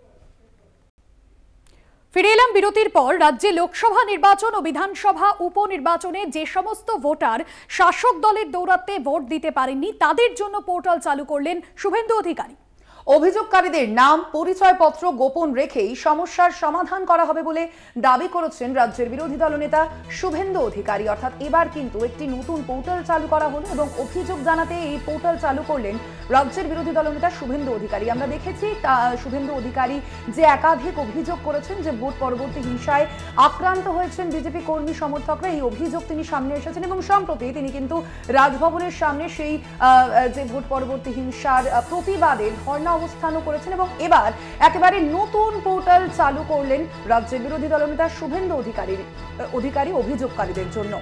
ফিরে এলাম বিরতির পর। রাজ্যে লোকসভা নির্বাচন ও বিধানসভা উপনির্বাচনে যে সমস্ত ভোটার শাসক দলের দৌরাত্মে ভোট দিতে পারেননি তাদের জন্য পোর্টাল চালু করলেন শুভেন্দু অধিকারী। অভিযোগকারীদের নাম, পরিচয়পত্র গোপন রেখেই সমস্যার সমাধান করা হবে বলে দাবি করেছেন রাজ্যের বিরোধী দলনেতা শুভেন্দু অধিকারী। অর্থাৎ এবার কিন্তু একটি নতুন পোর্টাল চালু করা হলো এবং অভিযোগ জানাতে এই পোর্টাল চালু করলেন রাজ্যের বিরোধী দলনেতা শুভেন্দু অধিকারী। আমরা দেখেছি তা শুভেন্দু অধিকারী যে একাধিক অভিযোগ করেছেন যে ভোট পরবর্তী হিংসায় আক্রান্ত হয়েছেন বিজেপি কর্মী সমর্থকরা। এই অভিযোগ তিনি সামনে এসেছেন এবং সম্প্রতি তিনি কিন্তু রাজভবনের সামনে সেই যে ভোট পরবর্তী হিংসার প্রতিবাদে ধর্ণা অবস্থানও করেছেন এবং এবার একেবারে নতুন পোর্টাল চালু করলেন রাজ্যের বিরোধী দলনেতা শুভেন্দু অধিকারীর অধিকারী অভিযোগকারীদের জন্য।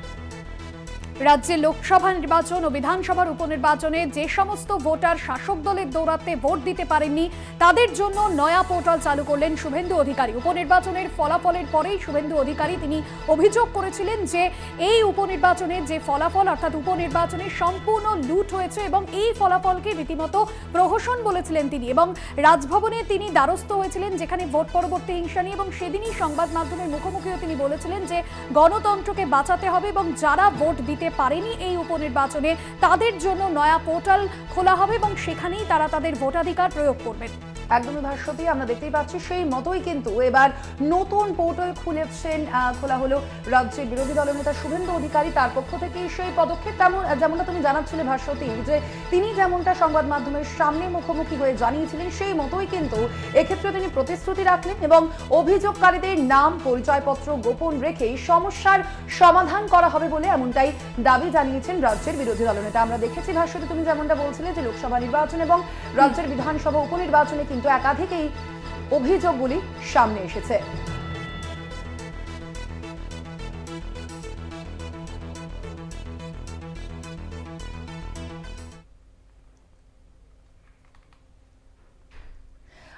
রাজ্যে লোকসভা নির্বাচন ও বিধানসভার উপনির্বাচনে যে সমস্ত ভোটার শাসক দলের দৌরাত্মে ভোট দিতে পারেননি তাদের জন্য নয়া পোর্টাল চালু করলেন শুভেন্দু অধিকারী। উপনির্বাচনের ফলাফলের পরেই শুভেন্দু অধিকারী তিনি অভিযোগ করেছিলেন যে এই উপনির্বাচনের যে ফলাফল, অর্থাৎ উপনির্বাচনে সম্পূর্ণ লুট হয়েছে এবং এই ফলাফলকে রীতিমতো প্রহসন বলেছিলেন তিনি। এবং রাজভবনে তিনি দ্বারস্থ হয়েছিলেন যেখানে ভোট পরবর্তী হিংসা নিয়ে, এবং সেদিনই সংবাদ মাধ্যমের মুখোমুখিও তিনি বলেছিলেন যে গণতন্ত্রকে বাঁচাতে হবে এবং যারা ভোট দিতে পারেনি এই উপনির্বাচনে তাদের জন্য নয়া পোর্টাল খোলা হবে এবং সেখানেই তারা তাদের ভোটাধিকার প্রয়োগ করবেন। একদমই ভাষ্যটি আমরা দেখতেই পাচ্ছি সেই মতোই কিন্তু এবার নতুন পোর্টাল খুলেছেন খোলা হলো রাজ্যের বিরোধী দলনেতা শুভেন্দু অধিকারী। তার পক্ষ থেকে সেই পদক্ষেপ তেমন যেমনটা তুমি জানাচ্ছিলে ভাষ্যটি, যে তিনি যেমনটা সংবাদ মাধ্যমের সামনে মুখোমুখি হয়ে জানিয়েছিলেন সেই মতোই কিন্তু এক্ষেত্রে তিনি প্রতিশ্রুতি রাখলেন এবং অভিযোগকারীদের নাম, পরিচয়পত্র গোপন রেখেই সমস্যার সমাধান করা হবে বলে এমনটাই দাবি জানিয়েছেন রাজ্যের বিরোধী দলনেতা। আমরা দেখেছি ভাষ্যটি তুমি যেমনটা বলছিলে যে লোকসভা নির্বাচন এবং রাজ্যের বিধানসভা উপনির্বাচনে কিন্তু একাধিক এই অভিযোগগুলি সামনে এসেছে।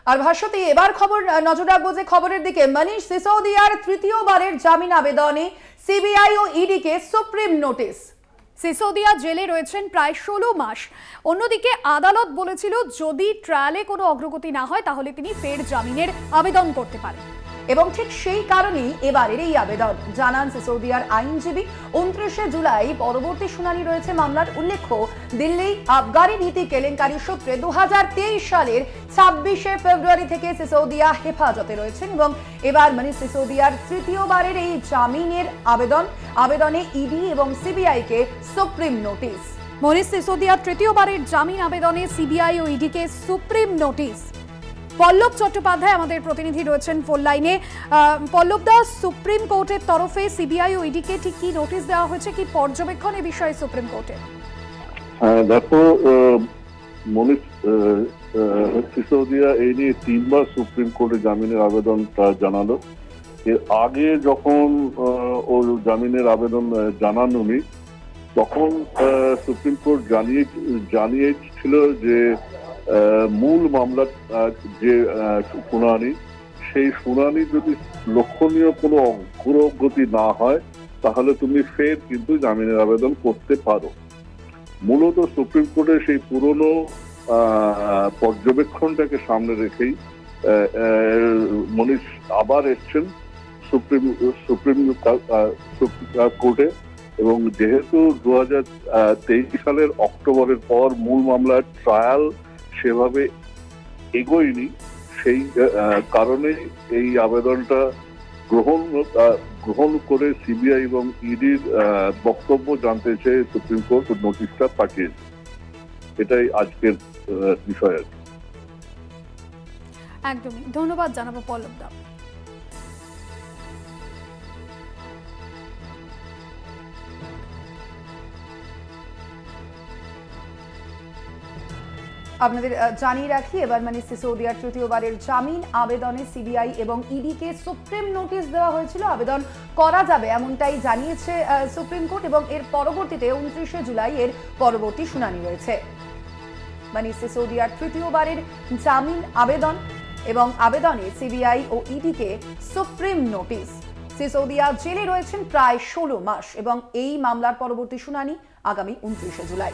আর ভাষ্যতে এবার খবর নজর রাখবো যে খবরের দিকে। মনীষ সিসোদিয়ার তৃতীয়বারের জামিন আবেদনে সিবিআই ও ইডিকে সুপ্রিম নোটিশ। সিসোদিয়া জেলে রয়েছেন প্রায় ষোলো মাস। অন্যদিকে আদালত বলেছিল যদি ট্রায়ালে কোনো অগ্রগতি না হয় তাহলে তিনি ফের জামিনের আবেদন করতে পারেন এবং ঠিক সেই কারণেই এবারের এই আবেদন, জানান সিসোদিয়ার আইনজীবী। উনত্রিশে জুলাই পরবর্তী শুনানি রয়েছে মামলার। উল্লেখ্য, দিল্লি আবগারি নীতি কেলেঙ্কারি সূত্রে দু হাজার তেইশ সালের ছাব্বিশে ফেব্রুয়ারি থেকে সিসোদিয়া হেফাজতে রয়েছেন এবং এবার মনীষ সিসোদিয়ার তৃতীয়বারের এই জামিনের আবেদন আবেদনে ইডি এবং সিবিআই কে সুপ্রিম নোটিশ। মনীষ সিসোদিয়ার তৃতীয়বারের জামিন আবেদনে সিবিআই ও ইডিকে সুপ্রিম নোটিশ। পল্লব চট্টোপাধ্যায় আমাদের প্রতিনিধি রয়েছেন ফোন লাইনে। পল্লব দা, সুপ্রিম কোর্টের তরফে সিবিআই ও ইডিকে ঠিক কি নোটিশ দেওয়া হয়েছে, কি পর্যবেক্ষণ এ বিষয়ে সুপ্রিম কোর্টে? হ্যাঁ দেখো, মনীষ সিসোদিয়া এই নিয়ে তিনবার সুপ্রিম কোর্টে জামিনের আবেদনটা জানালো। এর আগে যখন ওর জামিনের আবেদন জানানোনি তখন সুপ্রিম কোর্ট জানিয়ে জানিয়েছিল যে মূল মামলার যে শুনানি, সেই শুনানি যদি লক্ষণীয় কোনো অগ্রগতি না হয় তাহলে তুমি ফের কিন্তু জামিনের আবেদন করতে পারো। মূলত সুপ্রিম কোর্টের সেই পুরনো পর্যবেক্ষণটাকে সামনে রেখেই মনীষ আবার এসছেন সুপ্রিম সুপ্রিম কোর্টে। এবং যেহেতু দু হাজার তেইশ সালের অক্টোবরের পর মূল মামলার ট্রায়াল সেভাবে এগোয়নি, সেই কারণে এই আবেদনটা গ্রহণ গ্রহণ করে সিবিআই এবং ইডির বক্তব্য জানতে চেয়ে সুপ্রিম কোর্ট নোটিশটা পাঠিয়েছে। এটাই আজকের বিষয় আর কি। একদমই ধন্যবাদ জানাবো পল্লব দা। আপনাদের জানিয়ে রাখি, এবার মনীষ সিসোদিয়ার তৃতীয়বারের জামিন আবেদনে সিবিআই এবং ইডিকে সুপ্রিম নোটিশ দেওয়া হয়েছিল। আবেদন করা যাবে এমনটাই জানিয়েছে সুপ্রিম কোর্ট এবং এর পরবর্তীতে উনত্রিশে জুলাই এর পরবর্তী শুনানি রয়েছে। মনীষ সিসোদিয়ার তৃতীয়বারের জামিন আবেদন এবং আবেদনে সিবিআই ও ইডিকে সুপ্রিম নোটিশ। সিসোদিয়া জেলে রয়েছেন প্রায় ষোলো মাস এবং এই মামলার পরবর্তী শুনানি আগামী উনত্রিশে জুলাই।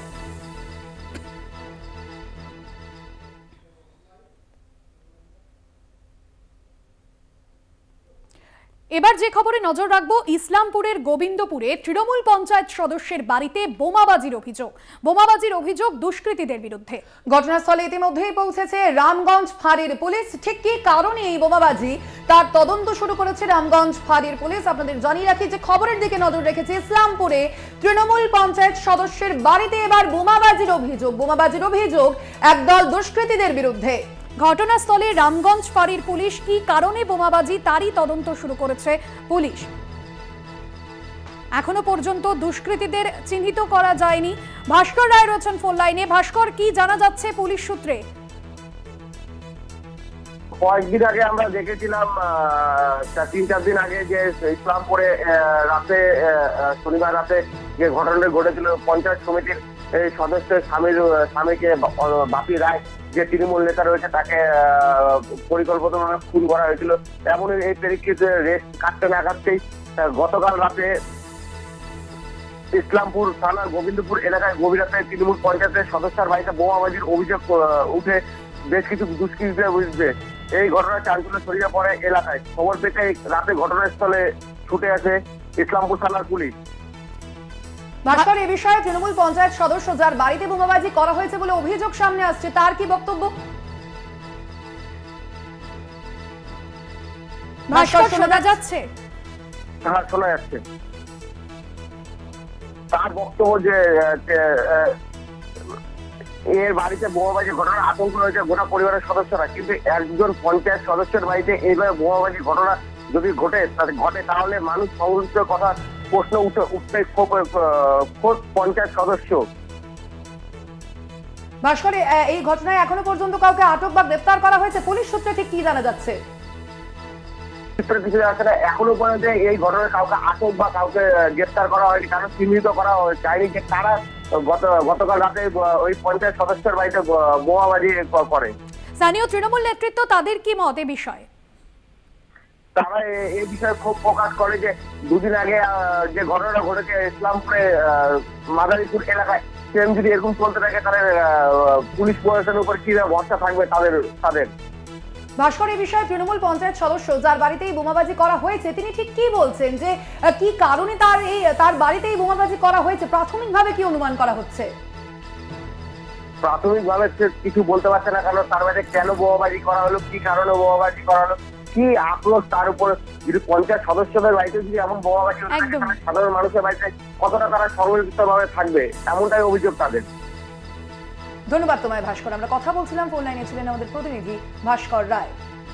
এবার যে খবরে নজর রাখবো, ইসলামপুরের গোবিন্দপুরে তৃণমূল পঞ্চায়েত সদস্যের বাড়িতে বোমাবাজির অভিযোগ। বোমাবাজির অভিযোগ দুষ্কৃতীদের বিরুদ্ধে। ঘটনাস্থলে ইতিমধ্যেই পৌঁছেছে রামগঞ্জ ফাঁড়ির পুলিশ। ঠিক কি কারণে এই বোমাবাজি তার তদন্ত শুরু করেছে রামগঞ্জ ফাঁড়ির পুলিশ। আপনাদের জানিয়ে রাখি যে খবরের দিকে নজর রেখেছে ইসলামপুরে তৃণমূল পঞ্চায়েত সদস্যের বাড়িতে এবার বোমাবাজির অভিযোগ। বোমাবাজির অভিযোগ একদল দুষ্কৃতীদের বিরুদ্ধে। ঘটনাস্থলে রামগঞ্জ ফাঁড়ির পুলিশ। কি কারণে বোমাবাজি তারই তদন্ত শুরু করেছে পুলিশ। এখনো পর্যন্ত দুষ্কৃতীদের চিহ্নিত করা যায়নি। ভাস্কর রায় রয়েছেন ফোন লাইনে। ভাস্কর, কি জানা যাচ্ছে পুলিশ সূত্রে? কয়েকদিন আগে আমরা দেখেছিলাম, তিন চার দিন আগে যে ইসলামপুরে রাতে শনিবার রাতে যে ঘটনাটা ঘটেছিল, পঞ্চায়েত সমিতির সদস্যের স্বামীর স্বামীকে বাপি রায় যে তৃণমূল নেতা রয়েছে তাকে পরিকল্পনাভাবে খুন করা হয়েছিল। এমন এই প্রেক্ষিতে রেস্ট কাটতে না কাটতেই গতকাল রাতে ইসলামপুর থানার গোবিন্দপুর এলাকায় গভীর রাতে তৃণমূল পঞ্চায়েতের সদস্যের বাড়িতে বোমাবাজির অভিযোগ উঠে বেশ কিছু দুষ্কৃতীদের বিরুদ্ধে। এই ঘটনা চাঞ্চল্য ছড়িয়ে পড়ে এলাকায়। খবর পেতে রাতে ঘটনাস্থলে ছুটে আসে ইসলামপুর থানার পুলিশ। ভাস্কর, এ বিষয়ে তৃণমূল পঞ্চায়েত সদস্য যার বাড়িতে বোমাবাজি করা হয়েছে বলে অভিযোগ সামনে আসছে, তার কি বক্তব্য? ভাস্কর, শোনা যাচ্ছে? হ্যাঁ, শোনা যাচ্ছে। তার বক্তব্য যে এর বাড়িতে বোমাবাজি ঘটনার আতঙ্ক রয়েছে গোটা পরিবারের সদস্যরা, কিন্তু একজন পঞ্চায়েত সদস্যের বাড়িতে এইভাবে বোমাবাজি ঘটনা যদি ঘটে ঘটে তাহলে মানুষ সংশ্লিষ্ট কথা প্রশ্ন উঠে উঠতে খোদ পঞ্চায়েত সদস্য। ভাস্কর, এই ঘটনায় এখনো পর্যন্ত কাউকে আটক বা গ্রেফতার করা হয়েছে? পুলিশ সূত্রে ঠিক কি জানা যাচ্ছে? কিছু যাচ্ছে না এখনো পর্যন্ত এই ঘটনায় কাউকে আটক বা কাউকে গ্রেফতার করা হয়নি, কারণ চিহ্নিত করা যায়নি যে তারা গত গতকাল রাতে ওই পঞ্চায়েত সদস্যের বাড়িতে বোমাবাজি করে। স্থানীয় তৃণমূল নেতৃত্ব তাদের কি মত এ বিষয়ে? তারা এই বিষয়ে খুব প্রকাশ করে যে দুদিন আগে যে ঘটনা ঘটেছে ইসলামপুরে মাদারীপুর এলাকায়, সেম যদি এরকম চলতে থাকে তাহলে পুলিশ প্রশাসনের উপর কি ভরসা থাকবে তাদের তাদের ভাস্কর, এই বিষয়ে তৃণমূল পঞ্চায়েত সদস্য যার বাড়িতেই বোমাবাজি করা হয়েছে তিনি ঠিক কি বলছেন, যে কি কারণে তার এই তার বাড়িতেই বোমাবাজি করা হয়েছে, প্রাথমিকভাবে কি অনুমান করা হচ্ছে? প্রাথমিকভাবে কিছু বলতে পারছে না, কারণ তার বাড়িতে কেন বোমাবাজি করা হলো, কি কারণে বোমাবাজি করা হলো, কি আক্রোশ তার উপর। যদি পঞ্চায়েত সদস্যদের বাড়িতে যদি এমন বোমাবাজি সাধারণ মানুষের বাড়িতে কতটা তারা সংরক্ষিত ভাবে থাকবে, এমনটাই অভিযোগ তাদের। ধন্যবাদ তোমায় ভাস্কর। আমরা কথা বলছিলাম, ফোন লাইনে ছিলেন আমাদের প্রতিনিধি ভাস্কর রায়।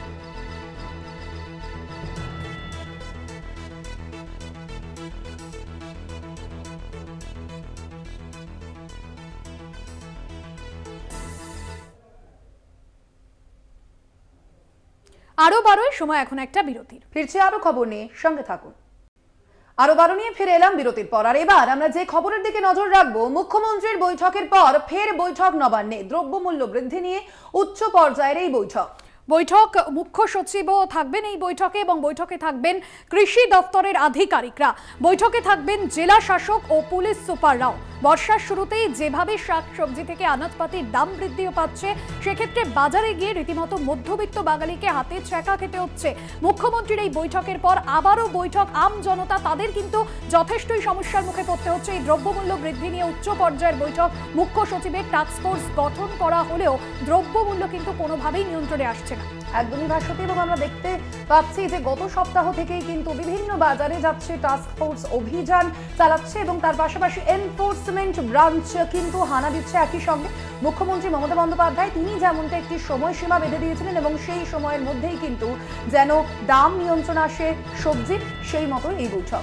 আরো বারোয় সময় এখন একটা বিরতির, ফিরছে আরো খবর নিয়ে, সঙ্গে থাকুন। আরো বারো নিয়ে ফিরে এলাম বিরতির পর। আর এবার আমরা যে খবরের দিকে নজর রাখবো, মুখ্যমন্ত্রীর বৈঠকের পর ফের বৈঠক নবান্নে, দ্রব্যমূল্য বৃদ্ধি নিয়ে উচ্চ পর্যায়ের এই বৈঠক। বৈঠক মুখ্য সচিবও থাকবেন এই বৈঠকে এবং বৈঠকে থাকবেন কৃষি দপ্তরের আধিকারিকরা, বৈঠকে থাকবেন জেলা শাসক ও পুলিশ সুপাররাও। বর্ষার শুরুতেই যেভাবে শাকসবজি থেকে আনাজপাতির দাম বৃদ্ধিও পাচ্ছে, সেক্ষেত্রে বাজারে গিয়ে রীতিমতো মধ্যবিত্ত বাঙালিকে হাতে ছ্যাঁকা খেতে হচ্ছে। মুখ্যমন্ত্রীর এই বৈঠকের পর আবারও বৈঠক, আম জনতা তাদের কিন্তু যথেষ্টই সমস্যার মুখে পড়তে হচ্ছে। এই দ্রব্যমূল্য বৃদ্ধি নিয়ে উচ্চ পর্যায়ের বৈঠক, মুখ্য সচিবের টাস্কফোর্স গঠন করা হলেও দ্রব্যমূল্য কিন্তু কোনোভাবেই নিয়ন্ত্রণে আসছে না। একদমই ভাস্বতী, এবং আমরা দেখতে পাচ্ছি যে গত সপ্তাহ থেকেই কিন্তু বিভিন্ন বাজারে যাচ্ছে টাস্কফোর্স, অভিযান চালাচ্ছে এবং তার পাশাপাশি এনফোর্সমেন্ট ব্রাঞ্চ কিন্তু হানা দিচ্ছে একই সঙ্গে। মুখ্যমন্ত্রী মমতা বন্দ্যোপাধ্যায় তিনি যেমনটা একটি সময়সীমা বেঁধে দিয়েছিলেন এবং সেই সময়ের মধ্যেই কিন্তু যেন দাম নিয়ন্ত্রণ আসে সবজির, সেই মতোই এই বৈঠক।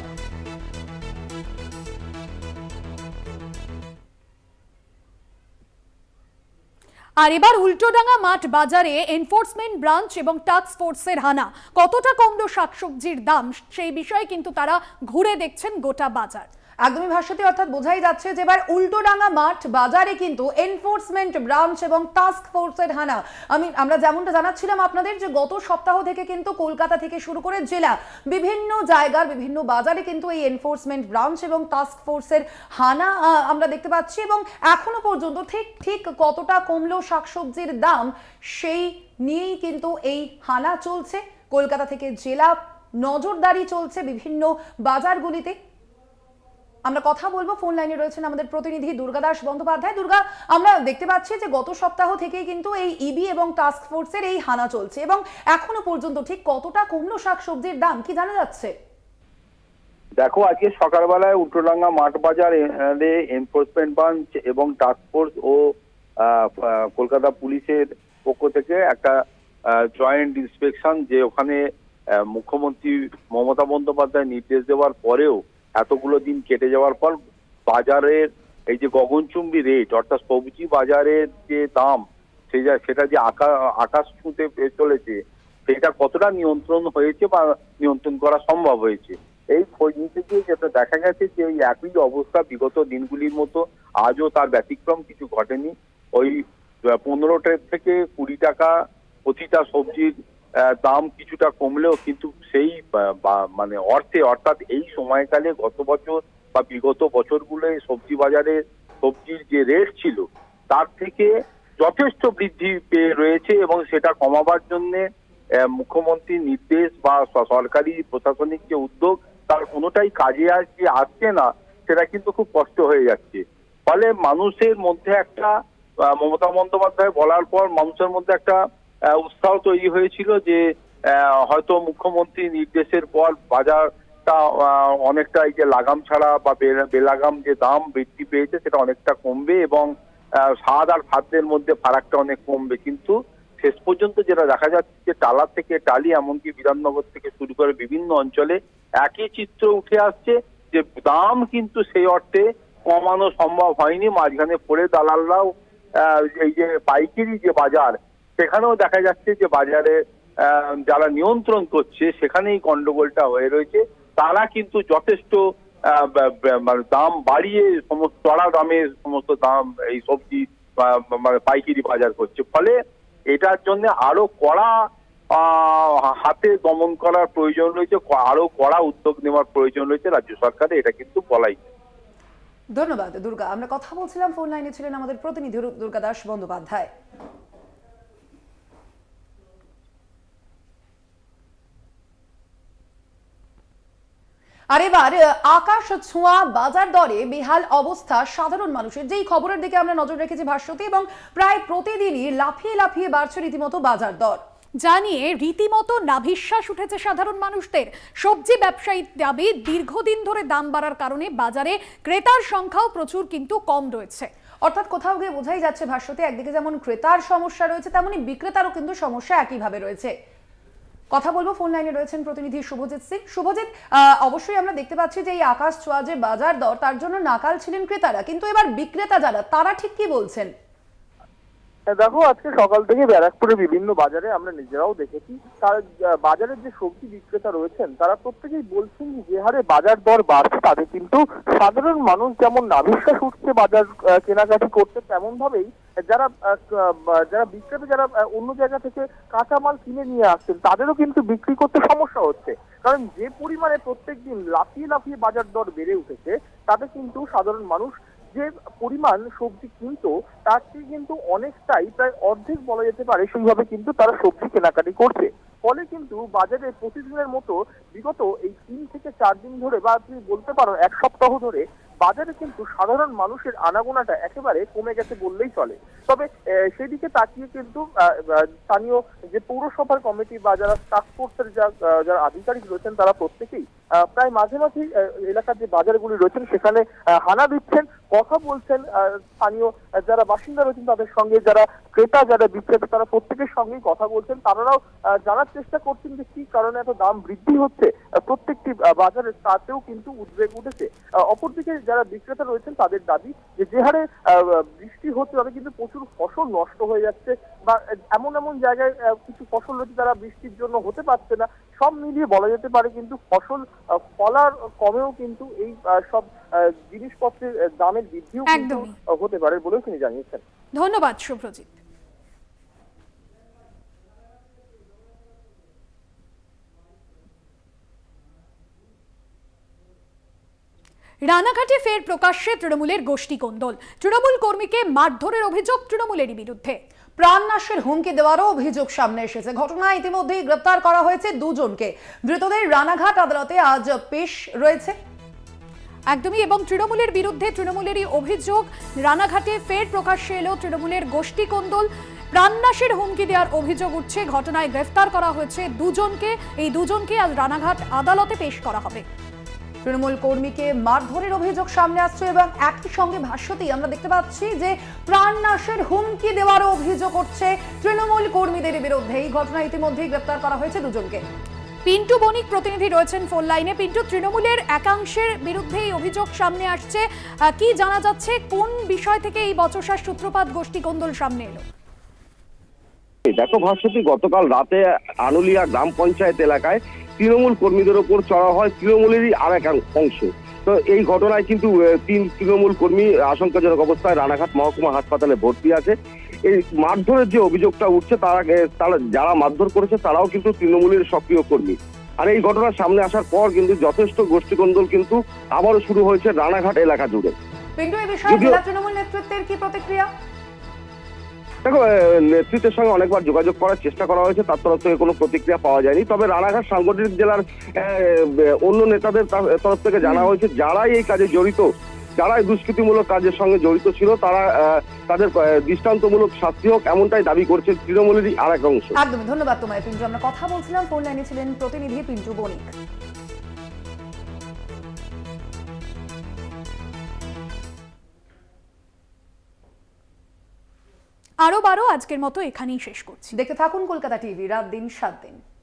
আর এবার উল্টোডাঙ্গা মাঠ বাজারে এনফোর্সমেন্ট ব্রাঞ্চ এবং টাস্ক ফোর্সের হানা, কতটা কমলো শাকসবজির দাম সেই বিষয়ে কিন্তু তারা ঘুরে দেখছেন গোটা বাজার। একদমই ভাস্বতী, অর্থাৎ বোঝাই যাচ্ছে যে এবার উল্টোডাঙ্গা মাঠ বাজারে কিন্তু এনফোর্সমেন্ট ব্রাঞ্চ এবং টাস্ক ফোর্সের হানা। আমি আমরা যেমনটা জানাচ্ছিলাম আপনাদের যে গত সপ্তাহ থেকে কিন্তু কলকাতা থেকে শুরু করে জেলা বিভিন্ন জায়গার বিভিন্ন বাজারে কিন্তু এই এনফোর্সমেন্ট ব্রাঞ্চ এবং টাস্ক ফোর্সের হানা আমরা দেখতে পাচ্ছি, এবং এখনো পর্যন্ত ঠিক ঠিক কতটা কমলো শাকসবজির দাম সেই নিয়েই কিন্তু এই হানা চলছে। কলকাতা থেকে জেলা নজরদারি চলছে বিভিন্ন বাজারগুলিতে। আমরা কথা বলবো, ফোন লাইনে রয়েছেন আমাদের প্রতিনিধি দুর্গাদাস বন্দ্যোপাধ্যায়। দুর্গা, আমরা দেখতে পাচ্ছি যে গত সপ্তাহ থেকেই কিন্তু এই ইবি এবং টাস্ক ফোর্সের এই হানা চলছে, এবং এখনো পর্যন্ত ঠিক কতটা কমলো শাকসবজির দাম কি জানা যাচ্ছে? দেখো, আজকে সকালবেলায় উল্টোডাঙ্গা মাঠ বাজারে এনফোর্সমেন্ট ব্রাঞ্চ এবং টাস্ক ফোর্স ও কলকাতা পুলিশের পক্ষ থেকে একটা জয়েন্ট ইন্সপেকশন, যে ওখানে মুখ্যমন্ত্রী মমতা বন্দ্যোপাধ্যায় নির্দেশ দেওয়ার পরেও এতগুলো দিন কেটে যাওয়ার পর বাজারের এই যে গগনচুম্বী রেট, অর্থাৎ সবজি বাজারের যে দাম সেটা যে আকাশ ছুঁতে চলেছে, সেটা কতটা নিয়ন্ত্রণ হয়েছে বা নিয়ন্ত্রণ করা সম্ভব হয়েছে, এই খোঁজ নিতে গিয়ে যেটা দেখা গেছে যে ওই একই অবস্থা বিগত দিনগুলির মতো আজও তার ব্যতিক্রম কিছু ঘটেনি। ওই পনেরো থেকে কুড়ি টাকা প্রতিটা সবজির দাম কিছুটা কমলেও কিন্তু সেই মানে অর্থে, অর্থাৎ এই সময়কালে গত বছর বা বিগত বছরগুলোয় সবজি বাজারে সবজির যে রেট ছিল তার থেকে যথেষ্ট বৃদ্ধি পেয়ে রয়েছে, এবং সেটা কমাবার জন্যে মুখ্যমন্ত্রীর নির্দেশ বা সরকারি প্রশাসনিক যে উদ্যোগ তার কোনোটাই কাজে আসছে আসছে না, সেটা কিন্তু খুব কষ্ট হয়ে যাচ্ছে। ফলে মানুষের মধ্যে একটা, মমতা বন্দ্যোপাধ্যায় বলার পর মানুষের মধ্যে একটা উৎসাহ তৈরি হয়েছিল যে হয়তো মুখ্যমন্ত্রী নির্দেশের পর বাজারটা অনেকটা এই যে লাগাম ছাড়া বা বেলাগাম যে দাম বৃদ্ধি পেয়েছে সেটা অনেকটা কমবে এবং স্বাদ আর খাদ্যের মধ্যে ফারাকটা অনেক কমবে। কিন্তু শেষ পর্যন্ত যেটা দেখা যাচ্ছে যে টালা থেকে টালি, এমনকি বিধাননগর থেকে শুরু করে বিভিন্ন অঞ্চলে একই চিত্র উঠে আসছে যে দাম কিন্তু সেই অর্থে কমানো সম্ভব হয়নি। মাঝখানে পড়ে দালালরাও এই যে পাইকারি যে বাজার, সেখানেও দেখা যাচ্ছে যে বাজারে যারা নিয়ন্ত্রণ করছে সেখানেই গন্ডগোলটা হয়ে রয়েছে। তারা কিন্তু যথেষ্ট দাম বাড়িয়ে সমস্ত চড়া দামে সমস্ত দাম এই সবজি মানে পাইকারি বাজার করছে। ফলে এটার জন্য আরো কড়া হাতে দমন করার প্রয়োজন রয়েছে, আরো কড়া উদ্যোগ নেওয়ার প্রয়োজন রয়েছে রাজ্য সরকারের, এটা কিন্তু বলাই। ধন্যবাদ দুর্গা। আমরা কথা বলছিলাম, ফোন লাইনে ছিলেন আমাদের প্রতিনিধি দুর্গা দাস বন্দ্যোপাধ্যায়। আর এবার আকাশ ছোঁয়া বাজার দরে বেহাল অবস্থা সাধারণ মানুষের, যেই খবরের দিকে আমরা নজর রেখেছি ভাষ্যতে, এবং প্রায় প্রতিদিনই লাফিয়ে লাফিয়ে বাড়ছে রীতিমতো বাজার দর। জানিয়ে রীতিমতো নাভিশ্বাস উঠেছে সাধারণ মানুষদের। সবজি ব্যবসায়ীর দাবি, দীর্ঘদিন ধরে দাম বাড়ার কারণে বাজারে ক্রেতার সংখ্যাও প্রচুর কিন্তু কম রয়েছে। অর্থাৎ কোথাও গিয়ে বোঝাই যাচ্ছে ভাষ্যতে, একদিকে যেমন ক্রেতার সমস্যা রয়েছে, তেমনি বিক্রেতারও কিন্তু সমস্যা একইভাবে রয়েছে। কথা বলবো, ফোন লাইনে রয়েছেন প্রতিনিধি শুভজিৎ সিং। শুভজিৎ, অবশ্যই আমরা দেখতে পাচ্ছি যে এই আকাশ ছোঁয়া যে বাজার দর, তার জন্য নাকাল ছিলেন ক্রেতারা, কিন্তু এবার বিক্রেতা যারা, তারা ঠিক কি বলছেন? দেখো, আজকে সকাল থেকে ব্যারাকপুরের বিভিন্ন বাজারে আমরা নিজেরাও দেখেছি, তার বাজারের যে সবজি বিক্রেতা রয়েছেন তারা প্রত্যেকেই বলছেন যে হারে বাজার দর বাড়ছে, তাতে কিন্তু সাধারণ মানুষ যেমন নাভিশ্বাস উঠছে বাজার কেনাকাটি করতে, তেমন ভাবেই যারা যারা বিক্রেতা, যারা অন্য জায়গা থেকে কাঁচামাল কিনে নিয়ে আসছেন, তাদেরও কিন্তু বিক্রি করতে সমস্যা হচ্ছে। কারণ যে পরিমাণে প্রত্যেক দিন লাফিয়ে লাফিয়ে বাজার দর বেড়ে উঠেছে, তাতে কিন্তু সাধারণ মানুষ যে পরিমাণ সবজি কিনতো তার থেকে কিন্তু অনেকটাই, প্রায় অর্ধেক বলা যেতে পারে, সেইভাবে কিন্তু তারা সবজি কেনাকাটি করছে। ফলে কিন্তু বাজারে প্রতিদিনের মতো বিগত এই তিন থেকে চার দিন ধরে, বা তুমি বলতে পারো এক সপ্তাহ ধরে, বাজারে কিন্তু সাধারণ মানুষের আনাগোনাটা একেবারে কমে গেছে বললেই চলে। তবে সেদিকে তাকিয়ে কিন্তু স্থানীয় যে পৌরসভার কমিটি বা যারা টাস্ক ফোর্সের যারা আধিকারিক রয়েছেন, তারা প্রত্যেকেই প্রায় মাঝে মাঝে এলাকার যে বাজারগুলি রয়েছেন সেখানে হানা দিচ্ছেন, কথা বলছেন স্থানীয় যারা বাসিন্দা রয়েছেন তাদের সঙ্গে, যারা ক্রেতা যারা বিক্রেতা তারা প্রত্যেকের সঙ্গেই কথা বলছেন। তারাও জানার চেষ্টা করছেন যে কি কারণে এত দাম বৃদ্ধি হচ্ছে প্রত্যেকটি বাজারে, তাতেও কিন্তু উদ্বেগ উঠেছে। অপরদিকে যারা বিক্রেতা রয়েছেন তাদের দাবি যে যে হারে বৃষ্টি হচ্ছে তাতে কিন্তু প্রচুর ফসল নষ্ট হয়ে যাচ্ছে, বা এমন এমন জায়গায় কিছু ফসল রয়েছে যারা বৃষ্টির জন্য হতে পারছে না। সব মিলিয়ে বলা যেতে পারে কিন্তু ফসল ফলার কমেও কিন্তু এই সব জিনিসপত্রের দামের বৃদ্ধিও কিন্তু হতে পারে বলেও তিনি জানিয়েছেন। ধন্যবাদ শুভ্রজিৎ। রানাঘাটে ফের প্রকাশ্যে তৃণমূলের গোষ্ঠী কোন্দল। তৃণমূল কর্মীকে মারধরের অভিযোগ তৃণমূলেরই বিরুদ্ধে। প্রাণনাশের হুমকি দেওয়ারও অভিযোগ সামনে এসেছে। ঘটনায় ইতিমধ্যেই গ্রেপ্তার করা হয়েছে দুজনকে। ধৃতদের রানাঘাট আদালতে আজ পেশ রয়েছে। একদমই, এবং তৃণমূলের বিরুদ্ধে তৃণমূলেরই অভিযোগ। রানাঘাটে ফের প্রকাশ্যে এলো তৃণমূলের গোষ্ঠী কোন্দল। প্রাণনাশের হুমকি দেওয়ার অভিযোগ উঠছে। ঘটনায় গ্রেফতার করা হয়েছে দুজনকে। এই দুজনকে আজ রানাঘাট আদালতে পেশ করা হবে। তৃণমূল কর্মীকে মারধরের অভিযোগ সামনে আসছে, এবং একই সঙ্গে ভাষ্যতেই আমরা দেখতে পাচ্ছি যে প্রাণনাশের হুমকি দেওয়ারও অভিযোগ উঠছে তৃণমূল কর্মীদের বিরুদ্ধে। এই ঘটনায় ইতিমধ্যেই গ্রেফতার করা হয়েছে দুজনকে। পিন্টু বণিক প্রতিনিধি রয়েছেন ফোন লাইনে। পিন্টু, তৃণমূলের একাংশের বিরুদ্ধে এই অভিযোগ সামনে আসছে, কি জানা যাচ্ছে? কোন বিষয় থেকে এই বচসার সূত্রপাত, গোষ্ঠী কোন্দল সামনে এলো? দেখো ভাস্বতী, গতকাল রাতে আনুলিয়া গ্রাম পঞ্চায়েত এলাকায় তৃণমূল কর্মীদের ওপর চড়া হয় তৃণমূলেরই আর এক অংশ। তো এই ঘটনায় কিন্তু তিন তৃণমূল কর্মী আশঙ্কাজনক অবস্থায় রানাঘাট মহকুমা হাসপাতালে ভর্তি আছে। এই মারধরের যে অভিযোগটা উঠছে, তারা তারা যারা মারধর করেছে তারাও কিন্তু তৃণমূলের সক্রিয় কর্মী। আর এই ঘটনার সামনে আসার পর কিন্তু যথেষ্ট গোষ্ঠীকন্দল কিন্তু আবারও শুরু হয়েছে রানাঘাট এলাকা জুড়ে। পিন্টু, এই বিষয়ে জেলা তৃণমূল নেতৃত্বের কি প্রতিক্রিয়া? দেখো, নেতৃত্বের সঙ্গে অনেকবার যোগাযোগ করার চেষ্টা করা হয়েছে, তার তরফ থেকে কোনো প্রতিক্রিয়া পাওয়া যায়নি। তবে রানাঘাট সাংগঠনিক জেলার অন্য নেতাদের তরফ থেকে জানা হয়েছে, যারাই এই কাজে জড়িত, যারাই দুষ্কৃতিমূলক কাজের সঙ্গে জড়িত ছিল, তারা তাদের দৃষ্টান্তমূলক শাস্তি হোক, এমনটাই দাবি করছে তৃণমূলেরই আর এক অংশ। একদমই, ধন্যবাদ তোমায় পিন্টু। আমরা কথা বলছিলাম, ফোন লাইনে ছিলেন প্রতিনিধি পিন্টু বণিক। আরো বারো আজকের মতো এখানেই শেষ করছি। দেখতে থাকুন কলকাতা টিভি, রাত দিন সাত দিন।